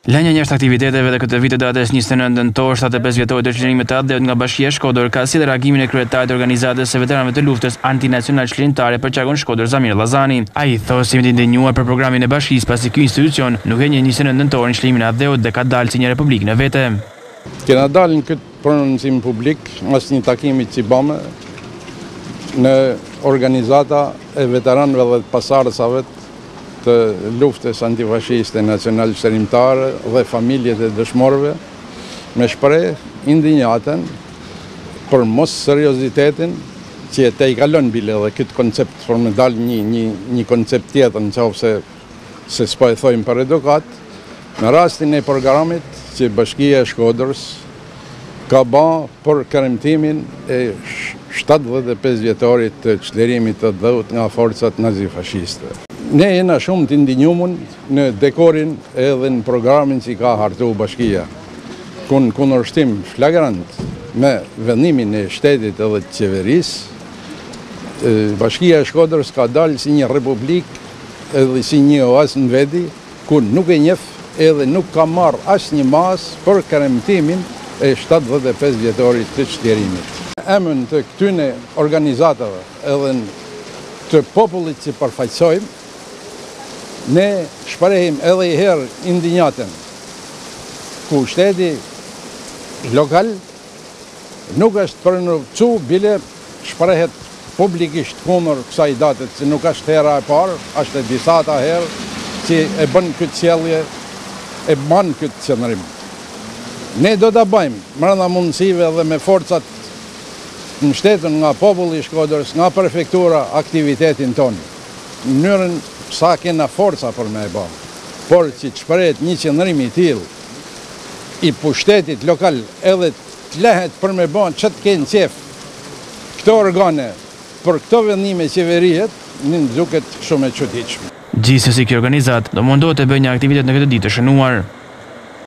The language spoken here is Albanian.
Lënia jashtë aktiviteteve dhe këtë vit të datës 29 nëntor 75 vjetorit të çlirimit të Adheut nga Bashkia e Shkodër ka sjellë reagimin e kryetarit të organizatës së veteranëve të luftës antinacional çlirimtare për Çakun Shkodër Zamir Llazani. Ai thotë se jemi të indenjuar për programin e bashkisë pasi ky institucion nuk e njeh 29 nëntorin çlimin e Adheut dhe ka dalë si një republikë në vete. Kena dalë në këtë prononcim publik mas një takimi që bëmë në organizata e veteranëve dhe pasardhësave të luftës antifashiste nacional çlirimtare dhe familjet e dëshmorëve me shpreh indinjatën për mos seriozitetin që i kalon bile dhe këtë koncept për me dalë një koncept tjetër nëse se s'po e thojmë për edukat, në rastin e programit që Bashkia e Shkodrës ka ba për kremtimin e 75 vjetorit të çlirimit të Adheut nga forcat nazifashiste. Ne jena shumë të ndinjumën në dekorin edhe në programin që ka hartu Bashkia. Kundërshtim flagrant me vendimin e shtetit edhe të qeverisë, Bashkia e Shkodrës ka dalë si një republik edhe si një oazë në veti, ku nuk e njeh edhe nuk ka marrë as një mas për kremtimin e 75 vjetorit të çlirimit. Emën të këtyne organizatave edhe të popullit që përfaqësojmë, ne shprehim edhe i herë indinjatën ku shteti lokal nuk është përnërcu bile shprehet publikisht kundër kësaj date që nuk është hera e parë, është e disata herë që e bën këtë sjellje, e bën këtë qëndrim. Ne do ta bëjmë brenda mundësive dhe me forcat në shtetën nga populli i Shkodrës, nga prefektura aktivitetin tonë. Në mënyrën sa kena forca për me e ba, por që të shprehet një qëndrim i tillë i pushtetit lokal edhe të lehet për me ba që të kenë qef këto organe për këto vendime qeveriet, në duket shumë e çuditshme. Gjithsesi, kjo organizat do mundohet të bëjë një aktivitet në këtë ditë të shënuar.